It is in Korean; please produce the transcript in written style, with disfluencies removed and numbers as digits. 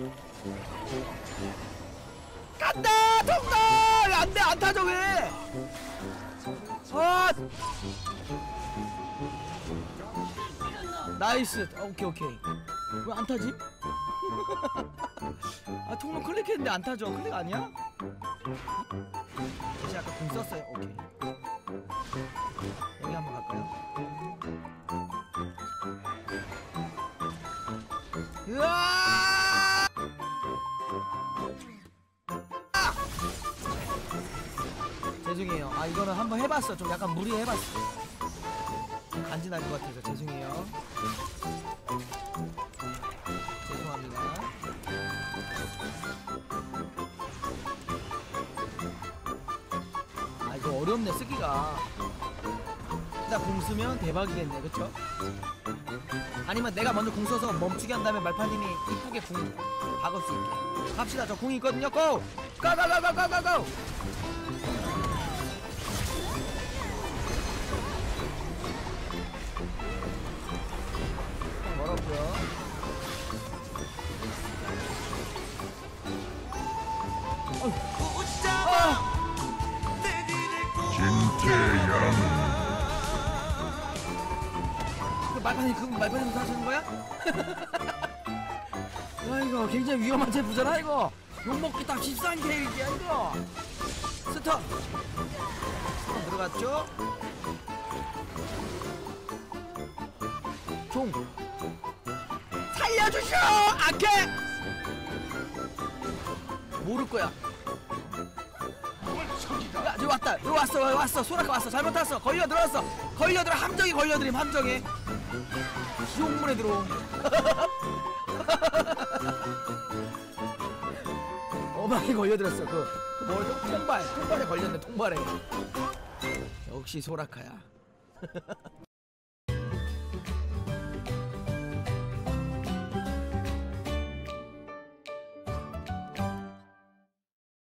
간다 통닭. 안돼 안 타죠 왜? 아 나이스. 오케이 오케이. 왜 안 타지? 아 통로 클릭했는데 안 타죠. 클릭 아니야? 다시 아까 공 썼어요. 오케이. 여기 한번 갈까요? 으아! 죄송해요. 아 이거는 한번 해봤어. 좀 약간 무리해봤어. 간지날 것 같아서 죄송해요. 죄송합니다. 아 이거 어렵네 쓰기가. 일단 공 쓰면 대박이겠네 그쵸? 아니면 내가 먼저 공 써서 멈추게 한 다음에 말파님이 이쁘게 공 박을 수 있게 갑시다. 저 공이 있거든요. 고! 고고고고고고! 멀었고요. 김태양 말파님 그 말파님 사시는 거야? 야 이거 굉장히 위험한 제부잖아 이거. 욕먹기 딱 13K야 이거. 스톱 들어갔죠? 종 살려주쇼! 아케! 모를 거야. 야, 여기 왔다. 여기 왔어. 여기 왔어. 소라카 왔어. 잘못 탔어. 걸려 들어왔어. 걸려 들어. 함정이 걸려드림. 함정에. 지옥문에 들어옴. 어망이 걸려들었어. 그 뭐죠? 통발에 걸렸네. 통발에. 역시 소라카야.